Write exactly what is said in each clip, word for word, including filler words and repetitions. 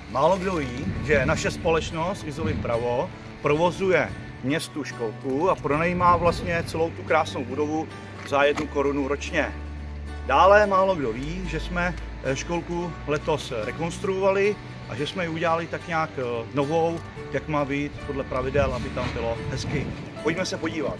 Málo kdo ví, že naše společnost Izoly Pravo provozuje městu školku a pronajímá vlastně celou tu krásnou budovu za jednu korunu ročně. Dále málo kdo ví, že jsme školku letos rekonstruovali a že jsme ji udělali tak nějak novou, jak má být podle pravidel, aby tam bylo hezky. Pojďme se podívat.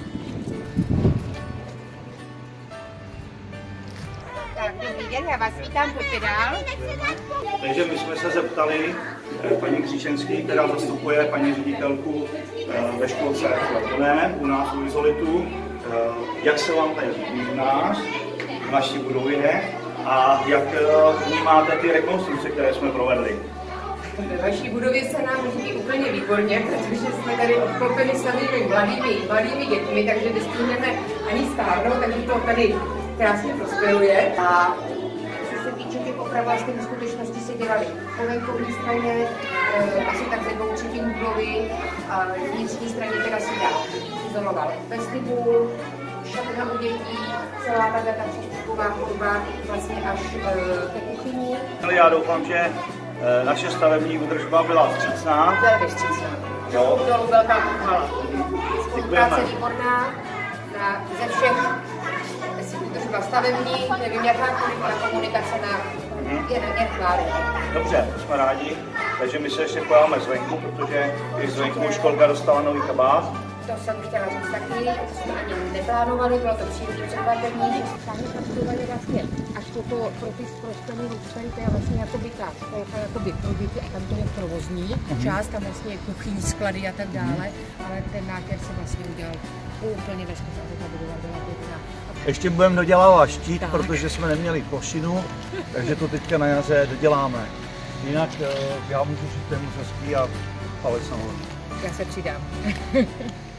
Tak, dobrý den, já vás vítám, pojďte dál. Takže my jsme se zeptali paní Kříčenský, která zastupuje paní ředitelku ve školce Leponé u nás u Izolitu, jak se vám tady líbí u nás, v naší budově a jak vnímáte ty rekonstrukce, které jsme provedli. Ve vaší budově se nám líbí úplně výborně, protože jsme tady obklopeni samými mladými, mladými dětmi, takže nestihneme ani stárnout, takže to tady krásně prosperuje. A co se týče těch oprav, vlastně v skutečnosti se dělali po venkovní straně, e, asi tak ze dvou třetin budovy, a v vnitřní straně teda si dá izoloval vestibul, šatna u dětí, celá tato ta přístupová chodba vlastně až e, ke kuchyni. Já doufám, že naše stavební údržba byla vstřícná. Velmi vstřícná. Jo. Dolů velká pochvala. Spolupráce výborná na, ze všech, jestli údržba stavební, nevím jakákoliv, ale komunikace na mm-hmm. je na ně chválit. Dobře, jsme rádi. Takže my se ještě pojáme zvenku, protože i zvenku školka dostala nový kabát. To jsem chtěla říct taky, to jsme ani neplánovali, bylo to příjemný překvapení. Sáhne ta budova je vlastně až toto pro ty zproštěný tady to je vlastně jakoby ta, to je jakoby pro děti a tam to je provozní mm-hmm. část, tam vlastně kuchyň, sklady a tak dále, mm-hmm. ale ten nátěr se vlastně udělal úplně ve škole, aby ta budova byla pěkná. Ještě budeme dodělávat štít, tak. Protože jsme neměli plošinu, takže to teďka na jaře doděláme. Jinak já můžu říct, že je moc hezký a palec nahoru. Já se přidám.